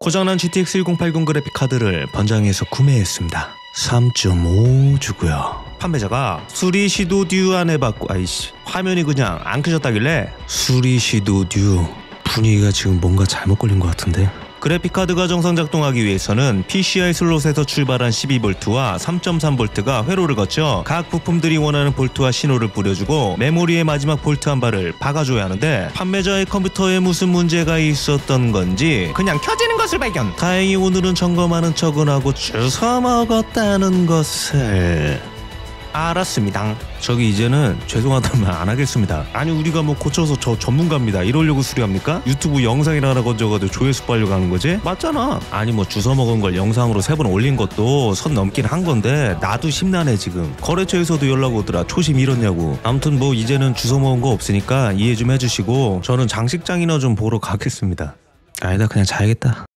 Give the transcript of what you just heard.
고장난 GTX 1080 그래픽카드를 번장해서 구매했습니다. 3.5 주고요. 판매자가 수리 시도 듀 안 해봤고 화면이 그냥 안 켜졌다길래 수리 시도 듀 분위기가 지금 뭔가 잘못 걸린 것 같은데. 그래픽카드가 정상 작동하기 위해서는 PCI 슬롯에서 출발한 12V와 3.3V가 회로를 거쳐 각 부품들이 원하는 볼트와 신호를 뿌려주고 메모리의 마지막 볼트 한 발을 박아줘야 하는데 판매자의 컴퓨터에 무슨 문제가 있었던 건지 그냥 켜지는 것을 발견. 다행히 오늘은 점검하는 척은 하고 주워 먹었다는 것을 알았습니다. 저기 이제는 죄송하다면 안 하겠습니다. 아니 우리가 뭐 고쳐서 저 전문가입니다 이러려고 수리합니까? 유튜브 영상이나 하나 건져가지고 조회수 빨려고 하는 거지? 맞잖아. 아니 뭐 주워 먹은 걸 영상으로 3번 올린 것도 선 넘긴 한 건데 나도 심란해 지금. 거래처에서도 연락 오더라. 초심 잃었냐고. 아무튼 뭐 이제는 주워 먹은 거 없으니까 이해 좀 해주시고 저는 장식장이나 좀 보러 가겠습니다. 아니다 그냥 자야겠다.